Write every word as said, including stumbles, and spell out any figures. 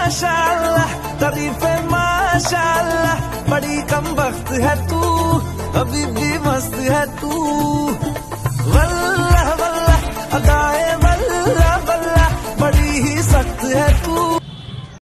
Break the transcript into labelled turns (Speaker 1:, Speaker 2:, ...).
Speaker 1: माशाअल्लाह, तारीफे माशाअल्लाह, बड़ी कम वक्त है तू, अभी भी मस्त है तू। वल्लाह वल्लाह अदाए वल्लाह